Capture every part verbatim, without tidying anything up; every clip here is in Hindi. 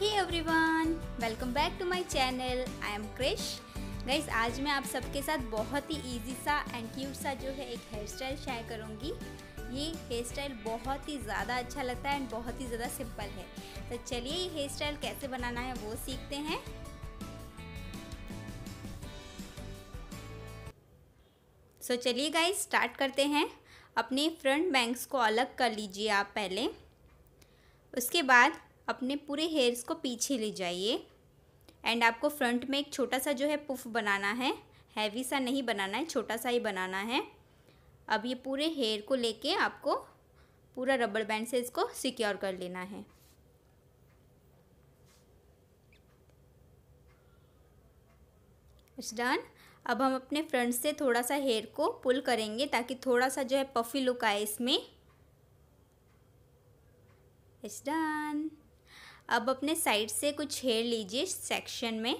Hey everyone, welcome back to my channel. I am Krish. Guys, आज मैं आप सबके साथ बहुत ही इजी सा एंड क्यूट सा जो है एक हेयर स्टाइल शेयर करूँगी। ये हेयर स्टाइल बहुत ही ज़्यादा अच्छा लगता है एंड बहुत ही ज़्यादा सिंपल है। तो चलिए ये हेयर स्टाइल कैसे बनाना है वो सीखते हैं। सो so, चलिए गाइस स्टार्ट करते हैं। अपने फ्रंट बैंग्स को अलग कर लीजिए आप पहले। उसके बाद अपने पूरे हेयर्स को पीछे ले जाइए एंड आपको फ्रंट में एक छोटा सा जो है पुफ बनाना है। हैवी सा नहीं बनाना है, छोटा सा ही बनाना है। अब ये पूरे हेयर को लेके आपको पूरा रबर बैंड से इसको सिक्योर कर लेना है। It's done. अब हम अपने फ्रंट से थोड़ा सा हेयर को पुल करेंगे ताकि थोड़ा सा जो है पफी लुक आए इसमें। It's done. अब अपने साइड से कुछ हेयर लीजिए सेक्शन में।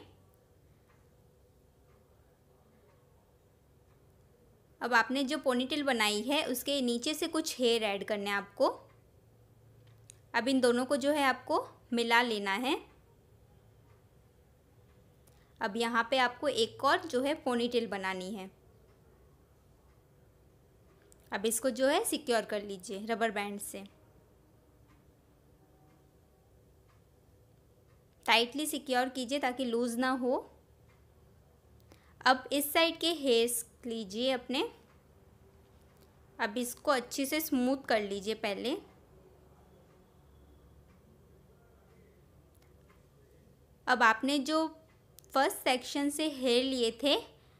अब आपने जो पोनीटेल बनाई है उसके नीचे से कुछ हेयर ऐड करने हैं आपको। अब इन दोनों को जो है आपको मिला लेना है। अब यहाँ पे आपको एक और जो है पोनीटेल बनानी है। अब इसको जो है सिक्योर कर लीजिए रबर बैंड से। टाइटली सिक्योर कीजिए ताकि लूज़ ना हो। अब इस साइड के हेयर्स लीजिए अपने। अब इसको अच्छी से स्मूथ कर लीजिए पहले। अब आपने जो फर्स्ट सेक्शन से हेयर लिए थे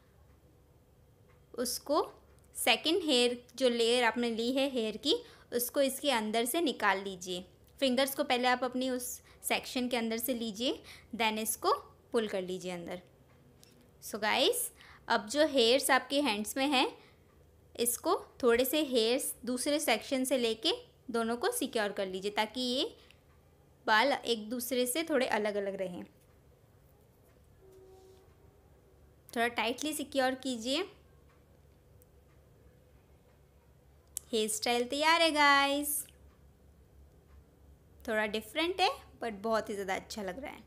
उसको सेकंड हेयर जो लेयर आपने ली है हेयर की उसको इसके अंदर से निकाल लीजिए। फिंगर्स को पहले आप अपनी उस सेक्शन के अंदर से लीजिए, देन इसको पुल कर लीजिए अंदर। सो गाइस, अब जो हेयर्स आपके हैंड्स में हैं इसको थोड़े से हेयर्स दूसरे सेक्शन से लेके दोनों को सिक्योर कर लीजिए ताकि ये बाल एक दूसरे से थोड़े अलग अलग रहें। थोड़ा टाइटली सिक्योर कीजिए। हेयर स्टाइल तैयार है गाइस। थोड़ा डिफरेंट है बट बहुत ही ज़्यादा अच्छा लग रहा है।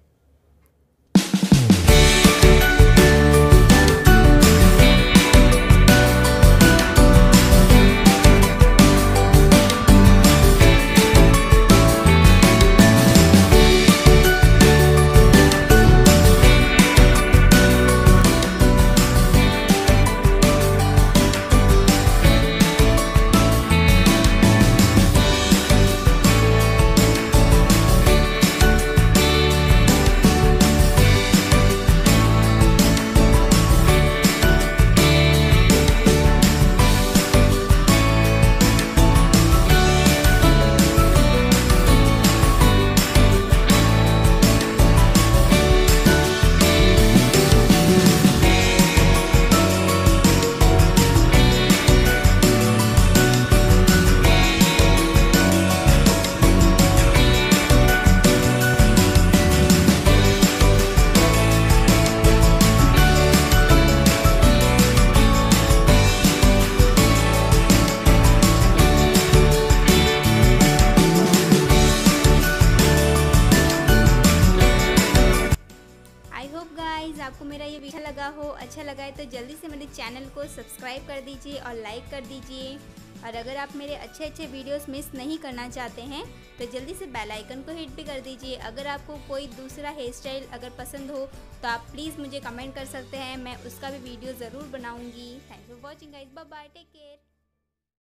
गाइस, आपको मेरा ये वीडियो लगा हो अच्छा लगा है तो जल्दी से मेरे चैनल को सब्सक्राइब कर दीजिए और लाइक कर दीजिए। और अगर आप मेरे अच्छे अच्छे वीडियोस मिस नहीं करना चाहते हैं तो जल्दी से बेल आइकन को हिट भी कर दीजिए। अगर आपको कोई दूसरा हेयर स्टाइल अगर पसंद हो तो आप प्लीज़ मुझे कमेंट कर सकते हैं, मैं उसका भी वीडियो ज़रूर बनाऊँगी। Thank you for watching guys, bye bye, take care.